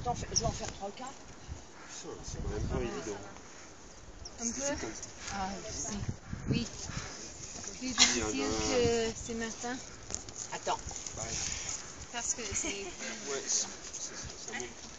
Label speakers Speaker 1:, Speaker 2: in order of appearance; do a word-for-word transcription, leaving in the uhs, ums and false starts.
Speaker 1: t'en fais, je vais en faire trois quatre.
Speaker 2: C'est quand même pas évident.
Speaker 3: Un peu. Ah, si. Oui. Plus difficile que ce matin.
Speaker 1: Attends.
Speaker 3: Parce que c'est...
Speaker 2: Ouais, ça monte.